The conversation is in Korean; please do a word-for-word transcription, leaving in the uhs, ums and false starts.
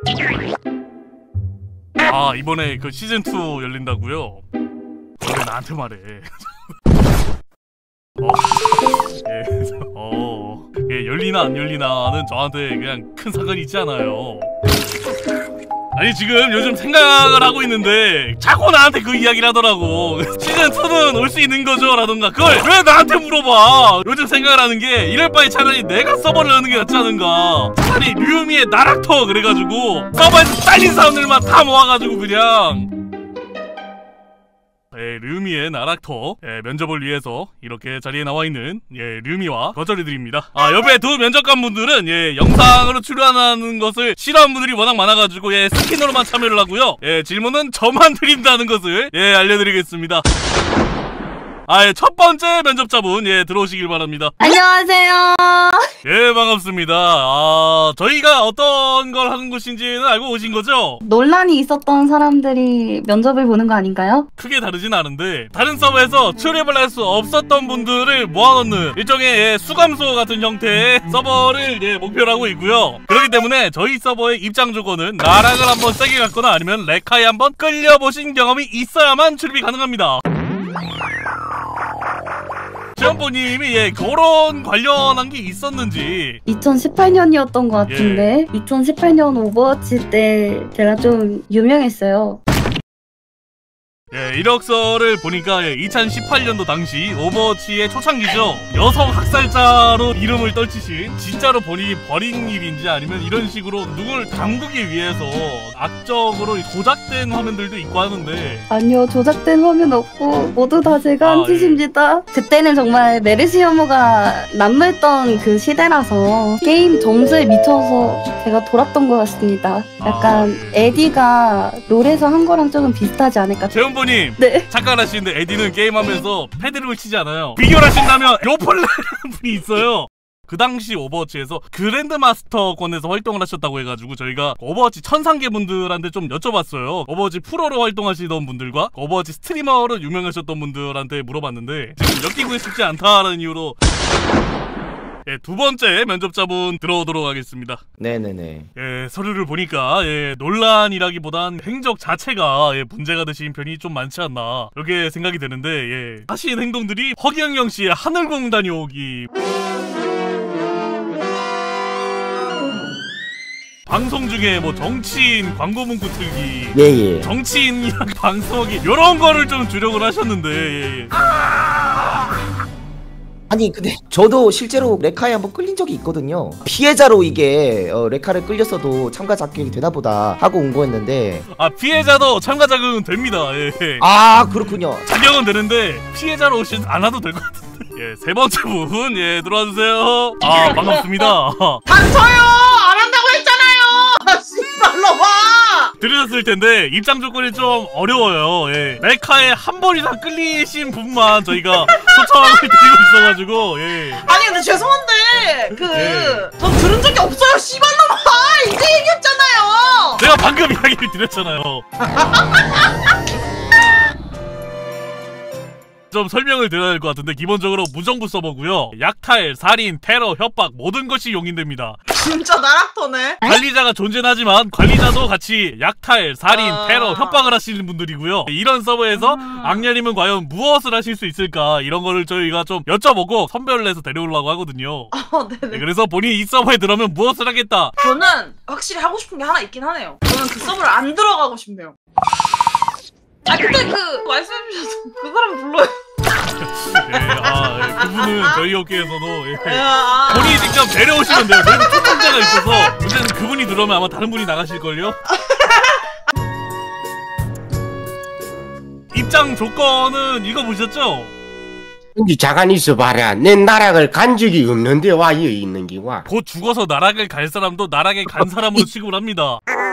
아 이번에 그 시즌 투 열린다고요? 왜 나한테 말해? 어, 예, 어, 예, 열리나 안 열리나는 저한테 그냥 큰 상관이 있지 않아요. 아니 지금 요즘 생각을 하고 있는데 자꾸 나한테 그 이야기를 하더라고. 시즌 투는 올 수 있는 거죠? 라던가. 그걸 왜 나한테 물어봐. 요즘 생각을 하는 게 이럴 바에 차라리 내가 서버를 여는 게 낫지 않은가. 차라리 류미의 나락터 그래가지고 서버에서 잘린 사람들만 다 모아가지고 그냥 예, 류미의 나락터 예, 면접을 위해서 이렇게 자리에 나와있는 예, 류미와 거절해 드립니다. 아 옆에 두 면접관 분들은 예, 영상으로 출연하는 것을 싫어하는 분들이 워낙 많아가지고 예, 스킨으로만 참여를 하고요. 예, 질문은 저만 드린다는 것을 예, 알려드리겠습니다. 아, 예, 첫 번째 면접자분 예, 들어오시길 바랍니다. 안녕하세요. 예, 반갑습니다. 아, 저희가 어떤 걸 하는 곳인지는 알고 오신 거죠? 논란이 있었던 사람들이 면접을 보는 거 아닌가요? 크게 다르진 않은데 다른 서버에서 출입을 할 수 없었던 분들을 모아놓는 일종의 예, 수감소 같은 형태의 서버를 예, 목표로 하고 있고요. 그렇기 때문에 저희 서버의 입장 조건은 나락을 한번 세게 갔거나 아니면 레카에 한번 끌려보신 경험이 있어야만 출입이 가능합니다. 지원보님이 예, 그런 관련한 게 있었는지. 이천십팔 년이었던 것 같은데 예. 이천십팔 년 오버워치 때 제가 좀 유명했어요. 예, 이력서를 보니까 예, 이천십팔 년도 당시 오버워치의 초창기죠. 여성 학살자로 이름을 떨치신, 진짜로 본인이 벌인 일인지 아니면 이런 식으로 누굴 담그기 위해서 악적으로 조작된 화면들도 있고 하는데. 아니요, 조작된 화면 없고 모두 다 제가 한 아, 짓입니다. 예. 그때는 정말 메르시 혐오가 남물던 그 시대라서 게임 점수에 미쳐서 제가 돌았던 것 같습니다. 약간 아, 에디가 롤에서 한 거랑 조금 비슷하지 않을까. 재훈보님 네. 잠깐 하시는데 에디는 게임하면서 패드립을 치지 않아요. 비교를 하신다면 요플레라는 분이 있어요. 그 당시 오버워치에서 그랜드마스터권에서 활동을 하셨다고 해가지고 저희가 오버워치 천상계 분들한테 좀 여쭤봤어요. 오버워치 프로로 활동하시던 분들과 오버워치 스트리머로 유명하셨던 분들한테 물어봤는데 지금 엮이고 싶지 않다는 이유로 예, 두 번째 면접자분 들어오도록 하겠습니다. 네네네. 예, 서류를 보니까 예, 논란이라기보단 행적 자체가 예, 문제가 되신 편이 좀 많지 않나 이렇게 생각이 되는데 예, 하신 행동들이 허경영 씨의 하늘공 다녀오기, 방송 중에 뭐 정치인 광고 문구 틀기, 예예. 정치인이랑 방송하기 이런 거를 좀 주력을 하셨는데 예, 예. 아니 근데 저도 실제로 레카에 한번 끌린 적이 있거든요. 피해자로 이게 어, 레카를 끌렸어도 참가 자격이 되나 보다 하고 온 거였는데. 아, 피해자도 참가 자격은 됩니다. 예. 아 그렇군요. 자격은 되는데 피해자로 오시지 않아도 될 것 같은데. 예, 세 번째 분 예, 들어와 주세요. 아, 반갑습니다. 닥쳐요! 안 한다고 했잖아요! 씨발로 봐! 들으셨을 텐데 입장 조건이 좀 어려워요. 예. 레카에 한 번 이상 끌리신 분만 저희가 초청을 드리고 있어가지고 예. 아니 근데 죄송한데 그 예. 전 들은 적이 없어요. 씨발로 봐! 이제 얘기했잖아요! 제가 방금 이야기를 드렸잖아요. 좀 설명을 드려야 될 것 같은데 기본적으로 무정부 서버고요. 약탈, 살인, 테러, 협박 모든 것이 용인됩니다. 진짜 나락터네. 관리자가 존재는 하지만 관리자도 같이 약탈, 살인, 아... 테러, 협박을 하시는 분들이고요. 이런 서버에서 음... 악녀님은 과연 무엇을 하실 수 있을까 이런 거를 저희가 좀 여쭤보고 선별을 해서 데려오려고 하거든요. 어, 네네. 네, 그래서 본인이 이 서버에 들어오면 무엇을 하겠다. 저는 확실히 하고 싶은 게 하나 있긴 하네요. 저는 그 서버를 안 들어가고 싶네요. 아 근데 그 말씀해주셔서 그 사람 불러요. 예, 아, 예, 그분은 저희 업계에서도 예, 아, 본인이 직접 데려오시면 돼요. 저희는 초청자가 있어서 문제는 그분이 들어오면 아마 다른 분이 나가실걸요? 입장 조건은 읽어보셨죠? 여기 자간 있어봐라. 내 나락을 간 적이 없는데 와 여기 있는 기와. 곧 죽어서 나락을 갈 사람도 나락에 간 사람으로 취급을 합니다.